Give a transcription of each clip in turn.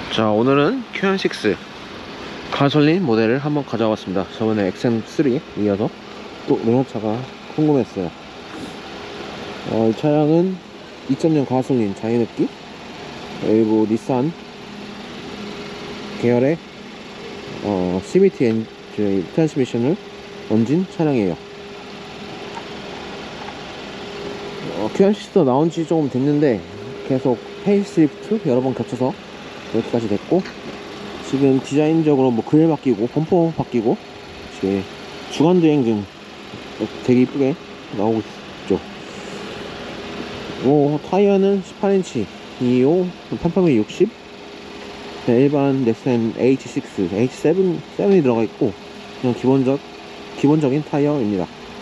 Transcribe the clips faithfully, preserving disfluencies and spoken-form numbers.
자, 오늘은 큐 육 가솔린 모델을 한번 가져왔습니다. 저번에 엑스엠 쓰리 이어서 또 르노차가 궁금했어요. 어, 이 차량은 이 점 영 가솔린 자연흡기, 그리고 닛산 계열의 어, 씨브이티 엔, 트랜스미션을 얹은 차량이에요. 어, 큐 식스도 나온지 조금 됐는데 계속 페이스리프트 여러 번 겹쳐서 이렇게까지 됐고, 지금 디자인적으로 뭐 그릴 바뀌고 범퍼 바뀌고 이제 주간주행 중 되게 이쁘게 나오고 있죠. 뭐 타이어는 십팔 인치 이십오, 판판이 육십, 일반 넥센 에이치 식스, 에이치 세븐, 칠이 들어가 있고 그냥 기본적, 기본적인 타이어입니다.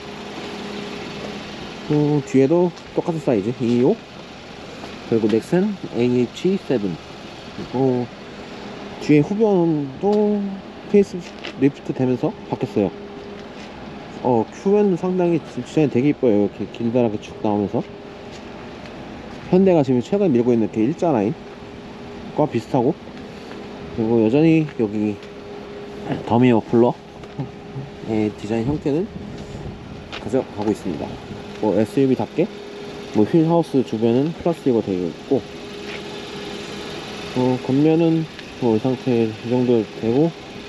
어, 뒤에도 똑같은 사이즈 이십오, 그리고 넥센 에이치 세븐, 그리고 뒤에 후변도 페이스 리프트 되면서 바뀌었어요. 어, 큐는 상당히 디자인 되게 이뻐요. 이렇게 길다랗게 쭉 나오면서 현대가 지금 최근 밀고 있는 이렇게 일자 라인과 비슷하고, 그리고 여전히 여기 더미 머플러의 디자인 형태는 가져가고 있습니다. 뭐 에스유브이답게 뭐 휠하우스 주변은 플라스틱으로 되어 있고, 어, 겉면은 뭐 이 상태 이 정도 되고,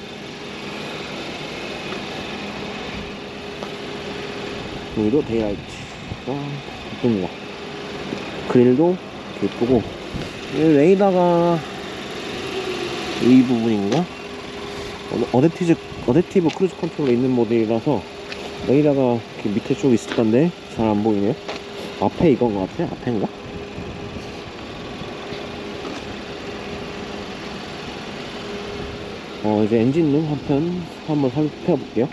여기도 데이라이트가 예쁩니다. 그릴도 예쁘고, 이 레이더가 이 부분인가? 어댑티브, 어댑티브 크루즈 컨트롤에 있는 모델이라서 레이더가 이렇게 밑에 쪽 있을 건데 잘 안 보이네요. 앞에 이건 것 같아요. 앞에인가? 어, 이제 엔진룸 한편 한번 살펴볼게요.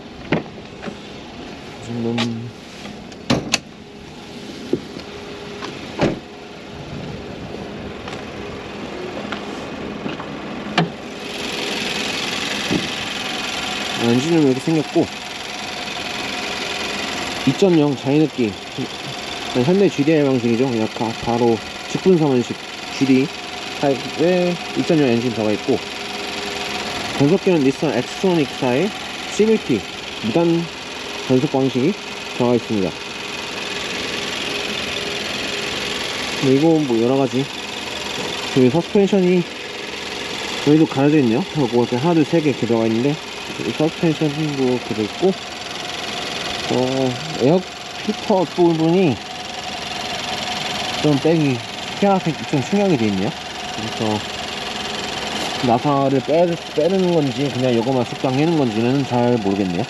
엔진룸. 어, 엔진룸 이렇게 생겼고, 이 점 영 자연흡기 현대 지디아이 방식이죠. 그냥 바로 직분사만식 지디 타입의 이 점 영 엔진 들어가 있고, 변속기는 닛산 엑스트로닉사의 씨브이티 무단 변속 방식이 들어가 있습니다. 그리고 뭐 여러가지, 여기 서스펜션이 여기도 가려져 있네요. 그리고 이렇게 하나 둘 세 개 이렇게 들어가 있는데, 이 서스펜션도 이렇게 돼 있고, 어, 에어 필터 부분이 좀 빼기 희한하게 좀 신경이 돼 있네요. 그래서 나사를 빼, 빼는 건지 그냥 이거만 쓱 당기는 건지는 잘 모르겠네요.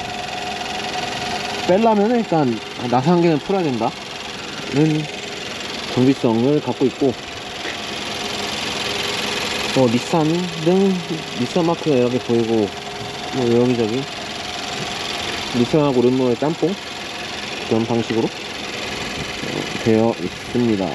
빼려면 일단 나사 한 개는 풀어야 된다는 정비성을 갖고 있고, 뭐 닛산 등 닛산 마크가 여러 개 보이고, 뭐 여기저기 닛산하고 르노의 짬뽕 그런 방식으로 어, 되어 있습니다.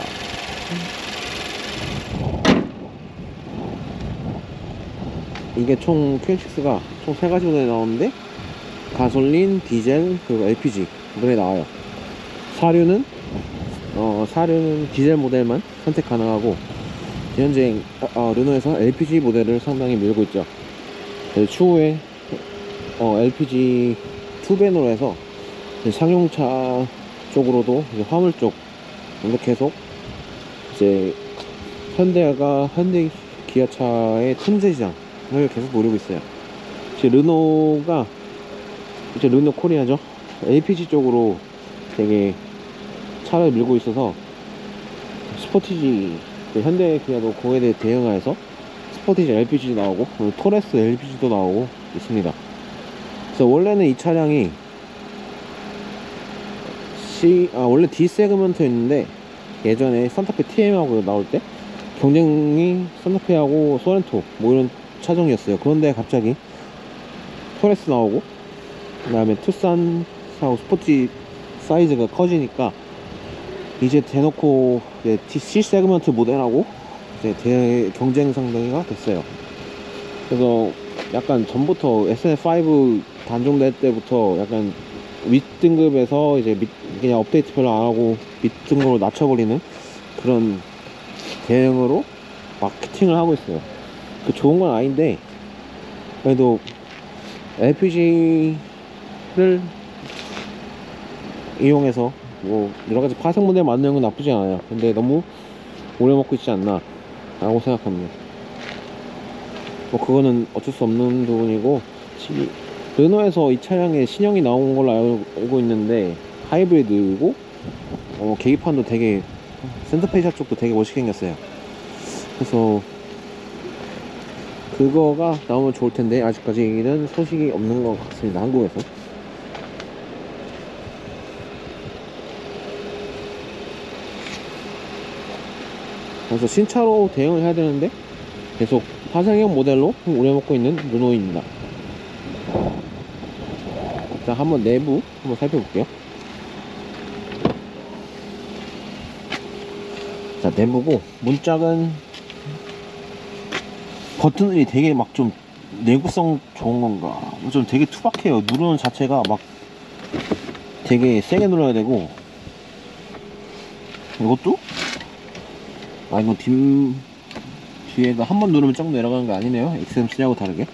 이게 총 큐 식스가 총 세 가지 모델이 나오는데, 가솔린, 디젤, 그리고 엘피지 모델이 나와요. 사륜은 어, 사륜은 디젤 모델만 선택 가능하고, 현재 어, 르노에서 엘피지 모델을 상당히 밀고 있죠. 추후에 어, 엘피지 투 밴으로 해서 상용차 쪽으로도 화물 쪽 이렇게 계속 이제 현대가 현대 기아차의 틈새 시장을 계속 노리고 있어요. 이제 르노가 이제 르노 코리아죠. 엘피지 쪽으로 되게 차를 밀고 있어서 스포티지, 현대 기아도 그거에 대해 대응하여서 스포티지 엘피지도 나오고 토레스 엘피지도 나오고 있습니다. 그래서 원래는 이 차량이 C, 아 원래 D 세그먼트였는데, 예전에 산타페 티엠하고 나올 때 경쟁이 산타페하고 소렌토 뭐 이런 차종이었어요. 그런데 갑자기 토레스 나오고, 그 다음에 투싼하고 스포티 사이즈가 커지니까 이제 대놓고 이제 C 세그먼트 모델하고 이제 대, 경쟁 상대가 됐어요. 그래서 약간 전부터 에스엔 파이브 단종될 때부터 약간 윗등급에서 이제 밑, 그냥 업데이트 별로 안 하고 밑등급으로 낮춰버리는 그런 대응으로 마케팅을 하고 있어요. 그 좋은 건 아닌데 그래도 엘피지를 이용해서 뭐 여러가지 파생 모델 만드는 건 나쁘지 않아요. 근데 너무 오래 먹고 있지 않나 라고 생각합니다. 뭐 그거는 어쩔 수 없는 부분이고, 르노에서 이 차량에 신형이 나온 걸로 알고 있는데 하이브리드고, 어, 계기판도 되게 센터페시아 쪽도 되게 멋있게 생겼어요. 그래서 그거가 나오면 좋을 텐데 아직까지는 소식이 없는 것 같습니다, 한국에서. 그래서 신차로 대응을 해야 되는데 계속 파생형 모델로 오래먹고 있는 르노입니다. 자, 한번 내부 한번 살펴볼게요. 자, 내부고 문짝은 버튼이 되게 막 좀 내구성 좋은 건가 좀 되게 투박해요. 누르는 자체가 막 되게 세게 눌러야 되고, 이것도 아 이거 뒷 뒤에가 한 번 누르면 쫙 내려가는 게 아니네요, 엑스엠쓰리하고 다르게.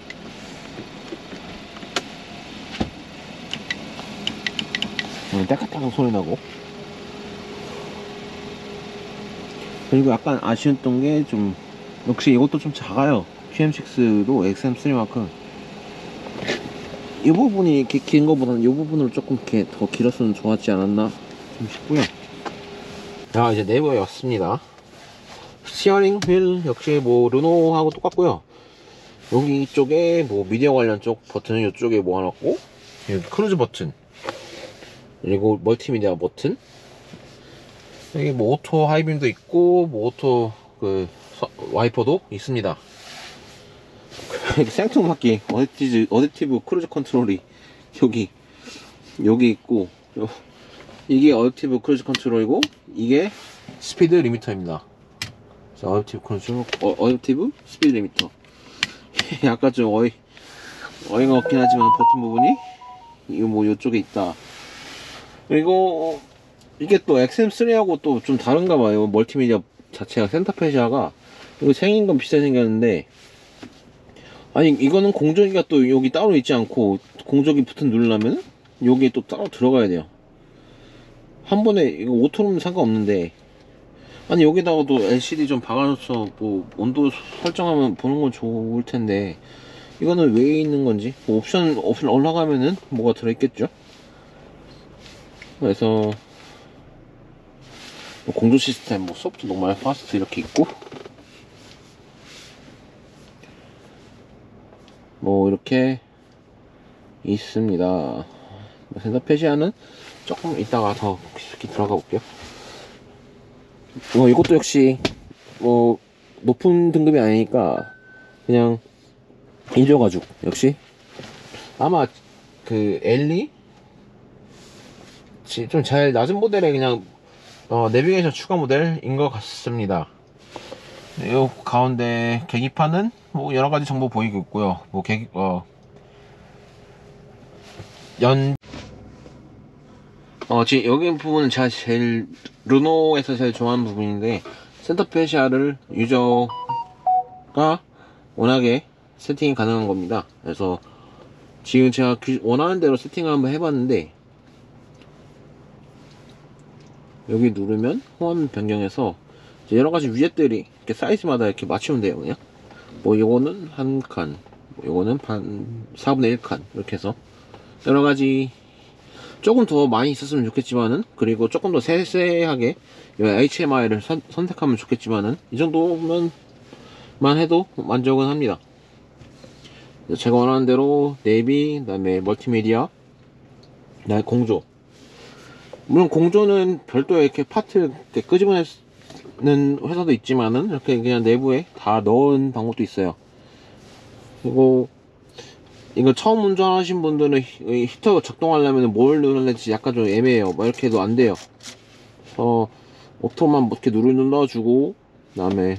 따깍따깍 소리 나고. 그리고 약간 아쉬웠던 게 좀, 역시 이것도 좀 작아요. 큐엠식스도 엑스엠쓰리만큼 이 부분이 이렇게 긴 거보다는 이 부분으로 조금 이렇게 더 길었으면 좋았지 않았나 좀 싶고요. 자, 이제 내부에 왔습니다. 스티어링 휠 역시 뭐 르노하고 똑같고요. 여기 쪽에 뭐 미디어 관련 쪽 버튼은 이쪽에 모아놨고, 여기 크루즈 버튼, 그리고 멀티미디어 버튼, 여기 뭐 오토 하이빔도 있고 뭐 오토 그 서, 와이퍼도 있습니다. 생뚱맞게 어댑티브, 어댑티브 크루즈 컨트롤이 여기 여기 있고, 요, 이게 어댑티브 크루즈 컨트롤이고 이게 스피드 리미터입니다. 자, 어댑티브 크루즈, 어, 어댑티브 스피드 리미터. 약간 좀 어이 어이가 없긴 하지만 버튼 부분이 이거 뭐 요쪽에 있다. 그리고 이게 또 엑스엠쓰리하고 또 좀 다른가 봐요. 멀티미디어 자체가 센터페시아가 이거 생긴 건 비슷하게 생겼는데, 아니 이거는 공조기가 또 여기 따로 있지 않고 공조기 버튼 누르려면 여기에 또 따로 들어가야 돼요. 한 번에 이거 오토로는 상관없는데, 아니 여기다가도 엘시디 좀 박아놓어서 뭐 온도 설정하면 보는 건 좋을 텐데 이거는 왜 있는 건지, 뭐 옵션 옵션 올라가면은 뭐가 들어있겠죠. 그래서 뭐 공조 시스템, 뭐 소프트, 노멀, 파스트 이렇게 있고, 뭐 이렇게 있습니다. 센터페시아는 조금 이따가 더 깊숙이 들어가 볼게요. 뭐 이것도 역시 뭐 높은 등급이 아니니까 그냥 인조가죽, 역시 아마 그 엘리 좀 제일 낮은 모델의 그냥 어, 내비게이션 추가 모델인 것 같습니다. 이 가운데 계기판은 뭐 여러가지 정보 보이고 있고요. 뭐 계기 어 연 어, 지금 여기 부분은 제가 제일 르노에서 제일 좋아하는 부분인데, 센터페시아를 유저가 워낙에 세팅이 가능한 겁니다. 그래서 지금 제가 원하는 대로 세팅을 한번 해봤는데, 여기 누르면 호환 변경해서 여러가지 위젯들이 이렇게 사이즈마다 이렇게 맞추면 돼요. 그냥 뭐 요거는 한 칸, 뭐 요거는 반 사분의 일 칸 이렇게 해서 여러가지 조금 더 많이 있었으면 좋겠지만은, 그리고 조금 더 세세하게 에이치엠아이를 선, 선택하면 좋겠지만은 이 정도면 만 해도 만족은 합니다. 제가 원하는 대로 내비, 그 다음에 멀티미디어, 그 다음에 공조, 물론 공조는 별도의 이렇게 파트 이렇게 끄집어내는 회사도 있지만은 이렇게 그냥 내부에 다 넣은 방법도 있어요. 그리고 이거 처음 운전하신 분들은 히터 작동하려면 뭘 눌러야 될지 약간 좀 애매해요. 뭐 이렇게 해도 안 돼요. 그래서 오토만 이렇게 누르 눌러주고, 그 다음에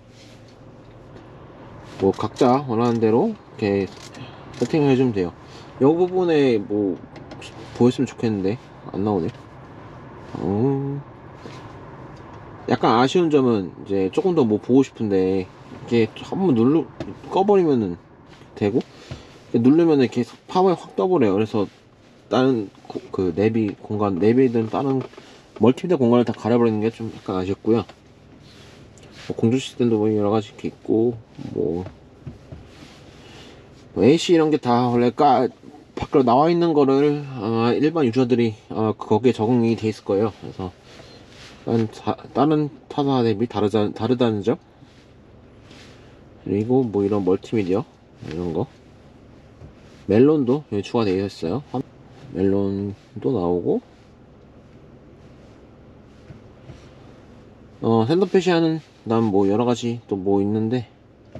뭐 각자 원하는 대로 이렇게 세팅을 해주면 돼요. 이 부분에 뭐 보였으면 좋겠는데 안 나오네. 어... 약간 아쉬운 점은 이제 조금 더 뭐 보고 싶은데 이게 한번 눌러 꺼버리면은 되고, 누르면은 이렇게 팝을 확 떠버려요. 그래서 다른 고, 그 내비 공간, 내비든 다른 멀티미디어 공간을 다 가려버리는 게 좀 약간 아쉽고요. 뭐 공조 시스템도 뭐 여러 가지 이렇게 있고, 뭐, 뭐 에이씨 이런 게 다 원래 까 밖으로 나와 있는 거를 어, 일반 유저들이 어, 거기에 적응이 돼 있을 거예요. 그래서 다른, 자, 다른 타사 대비 다르다, 다르다는 점. 그리고 뭐 이런 멀티미디어 이런 거, 멜론도 여기 추가되어 있어요. 멜론도 나오고, 어 핸드패시아는 난 뭐 여러가지 또 뭐 있는데,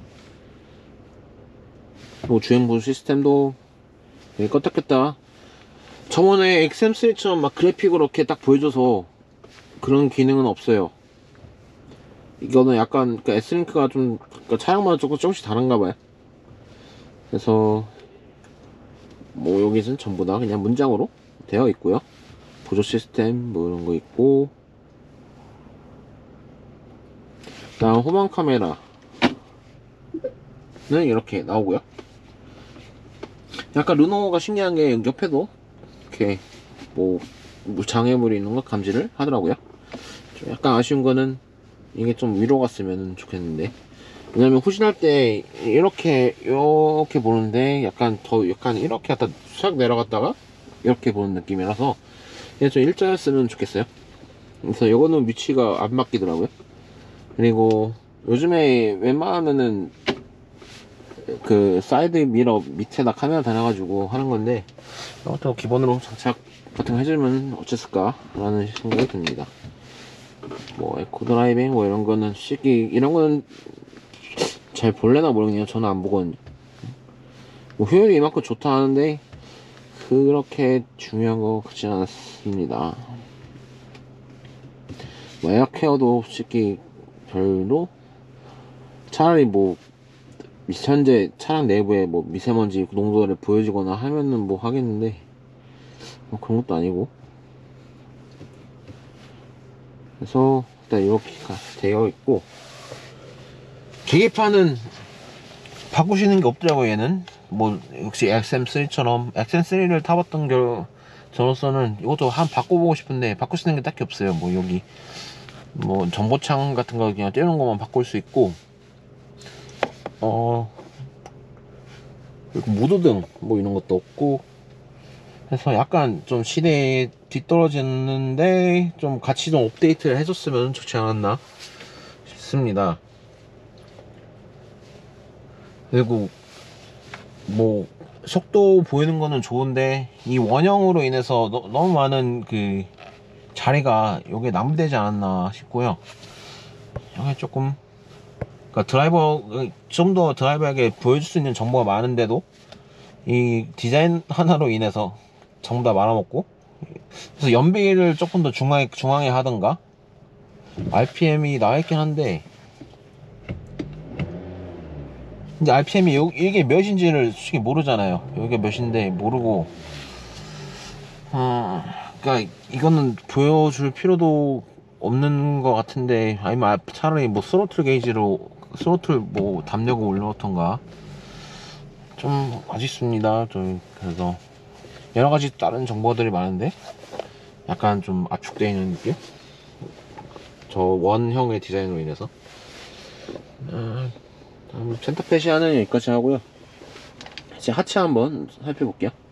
뭐 주행보조 시스템도 여기 껐다 켰다. 저번에 엑스엠쓰리처럼 막 그래픽으로 이렇게 딱 보여줘서 그런 기능은 없어요. 이거는 약간 그러니까 S링크가 좀 그러니까 차량마다 조금 조금씩 다른가봐요. 그래서 뭐 여기는 전부 다 그냥 문장으로 되어 있고요. 보조 시스템 뭐 이런 거 있고, 다음 후방 카메라는 이렇게 나오고요. 약간 르노가 신기한 게 옆에도 이렇게 뭐 장애물이 있는 거 감지를 하더라고요. 좀 약간 아쉬운 거는 이게 좀 위로 갔으면 좋겠는데, 왜냐면 후진할 때 이렇게 이렇게 보는데 약간 더 약간 이렇게 갖다 싹 내려갔다가 이렇게 보는 느낌이라서 이게 좀 일자였으면 좋겠어요. 그래서 이거는 위치가 안 바뀌더라고요. 그리고 요즘에 웬만하면은 그 사이드 미러 밑에다 카메라 달아가지고 하는 건데, 이것도 기본으로 장착 같은 거 해주면 어쨌을까 라는 생각이 듭니다. 뭐 에코 드라이빙 뭐 이런 거는 솔직히 이런 거는 잘 볼래나 모르겠네요. 저는 안 보거든요. 뭐 효율이 이만큼 좋다 하는데 그렇게 중요한 거 같지 않습니다. 뭐 에어케어도 솔직히 별로, 차라리 뭐 현재 차량 내부에 뭐 미세먼지 농도를 보여주거나 하면은 뭐 하겠는데, 뭐 그런 것도 아니고. 그래서 일단 이렇게 되어 있고, 계기판은 바꾸시는 게 없더라고요. 얘는 뭐 역시 엑스엠쓰리처럼 엑스엠쓰리를 타봤던 겨 저로서는 이것도 한 바꿔보고 싶은데 바꿀 수 있는 게 딱히 없어요. 뭐 여기 뭐 전보창 같은 거 그냥 떼우는 것만 바꿀 수 있고, 어 그리고 무드등 뭐 이런 것도 없고 해서 약간 좀 시대에 뒤떨어지는데 좀 같이 좀 업데이트를 해줬으면 좋지 않았나 싶습니다. 그리고 뭐 속도 보이는 거는 좋은데 이 원형으로 인해서 너, 너무 많은 그 자리가 여기에 남되지 않았나 싶고요. 여기 조금 그러니까 드라이버 좀 더 드라이버에게 보여줄 수 있는 정보가 많은데도 이 디자인 하나로 인해서 전부 다 말아먹고, 그래서 연비를 조금 더 중앙에 중앙에 하던가, 알피엠이 나와있긴 한데 근데 알피엠이 요, 이게 몇인지를 솔직히 모르잖아요. 여기가 몇인데 모르고, 어, 그러니까 이거는 보여줄 필요도 없는 것 같은데, 아니면 차라리 뭐 스로틀 게이지로 스로틀 뭐 담력을 올려놓던가 좀 아쉽습니다. 좀 그래서 여러 가지 다른 정보들이 많은데 약간 좀 압축되어 있는 느낌? 저 원형의 디자인으로 인해서. 아, 센터페시아는 여기까지 하고요. 이제 하체 한번 살펴볼게요.